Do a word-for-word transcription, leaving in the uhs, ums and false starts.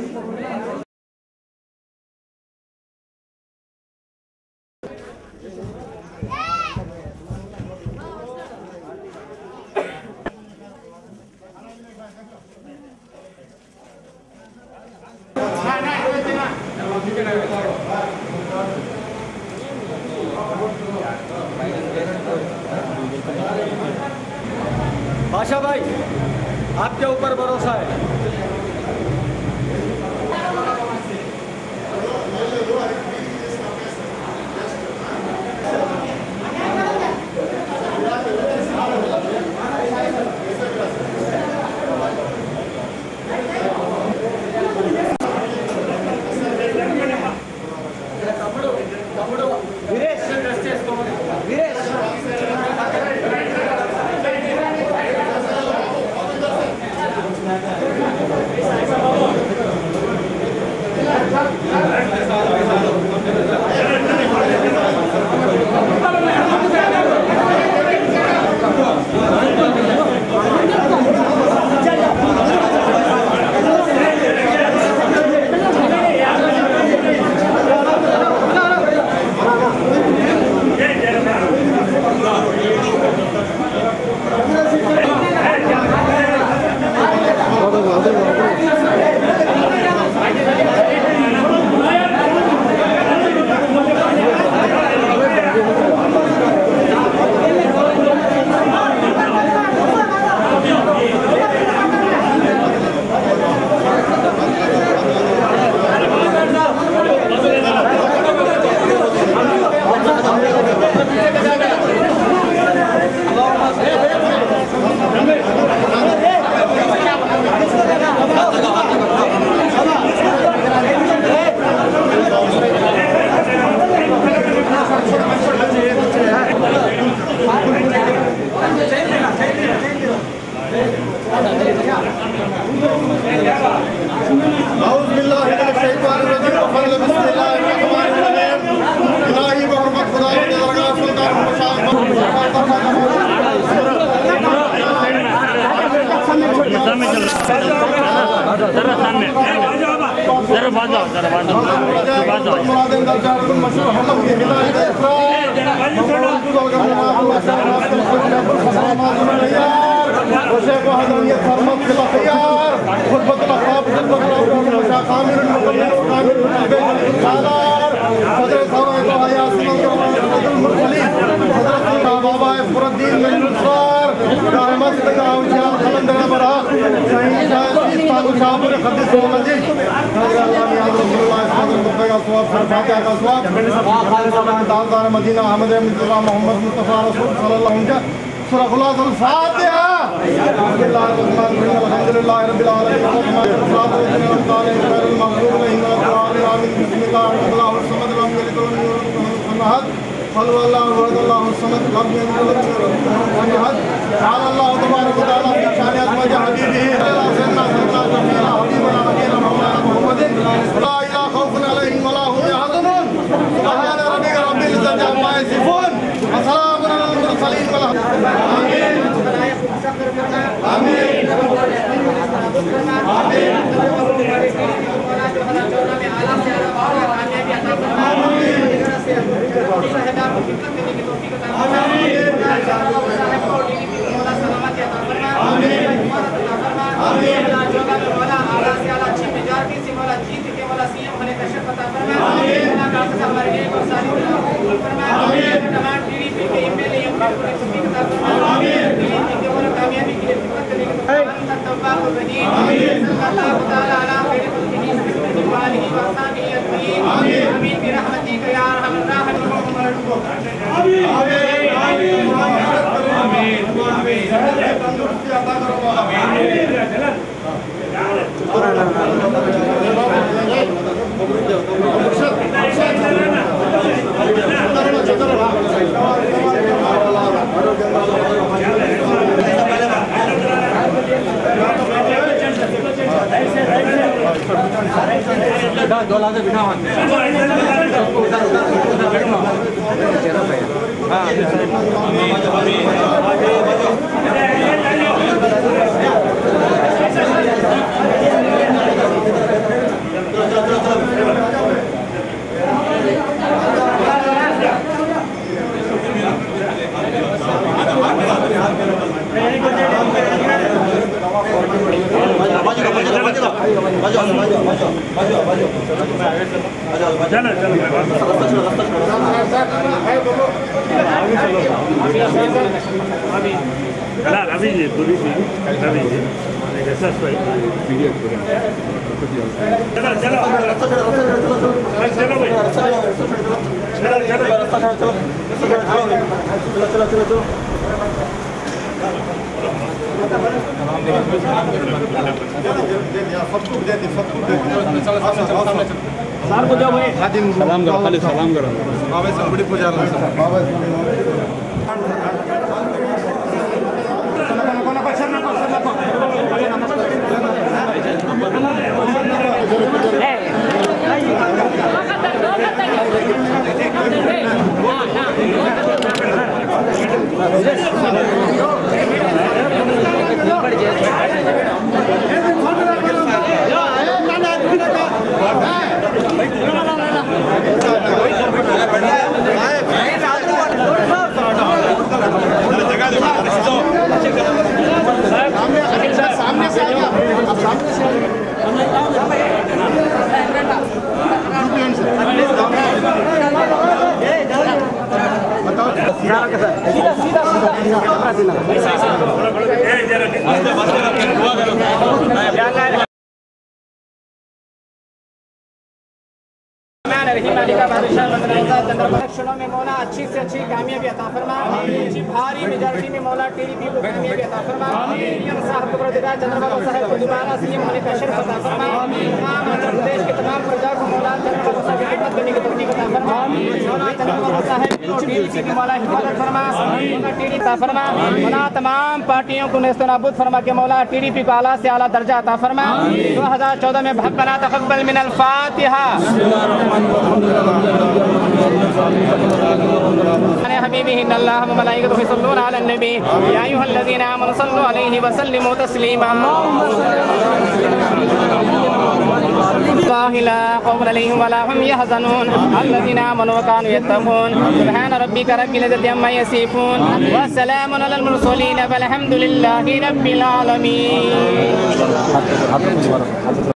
बादशाह भाई, आपके ऊपर भरोसा है। जरा सामने जरा बात जाओ जरा बात जाओ बात जाओ मदीना अहमद मोहम्मद मुस्तफा रसूल सल्लल्लाहु अलैहि वसल्लम सूरह खुलास अल फातिहा अल्हम्दुलिल्लाह रब्बिल आलमीन सल्लल्लाहु अलैहि वसल्लम अल्लाह तबारक व तआला की शान अज़मत हबीबी सल्लल्लाहु अलैहि वसल्लम मोहम्मद ला इलाहा खौफुन अलैहिम व ला हुम यहज़नून सुब्हान रब्बिका रब्बिल इज़्ज़ति अम्मा यसिफून व सलामुन अलल मुरसलीन आमीन आमीन चलो चलो चला अभी ये पूरी सी अभी ये ऐसा सही वीडियो चलो चलो चलो भाई चलो चलो चलो चलो सर को जाओ भाई सलाम करो खाली सलाम करो बाबा से बड़ी पूजा बाबा सामने से आ गया अब सामने से इलेक्शनों में मौला अच्छी से अच्छी कामयाबी अता फरमा, अच्छी भारी मेजॉरिटी में मौला टीडीपी को कामयाबी अता फरमा, पीएम साहब को प्रतिदा चंद्रबाबू साहब को दोबारा सीएम होने का शर्फ अता फरमा, तमाम उत्तर प्रदेश के तमाम प्रजा को मौला चंद्रबाबू साहब की खिदमत करने की तौफीक अता फरमा, मौला चंद्रबाबू साहब को टीडीपी की मौला हिफाजत फरमा, मौला टीडीपी अता फरमा, मौला तमाम पार्टियों को नेस्त नाबूद फरमा के मौला टीडीपी को आला से आला दर्जा अता फरमा। दो हजार चौदह में रब्बना तक़ब्बल मिनल फातिहा हबीबी अल्लाह व मलाइकतुहु यसल्लूना अलन नबी या अय्युहल्लज़ीना आमनु सल्लु अलैहि व सल्लिमू तस्लीमा ला खौफुन अलैहिम व ला हुम यहज़नून अल्लज़ीना आमनु व कानू यत्तक़ून सुब्हान रब्बिका रब्बिल इज़्ज़ति अम्मा यसिफून व सलामुन अलल मुरसलीन वल्हम्दुलिल्लाहि रब्बिल आलमीन।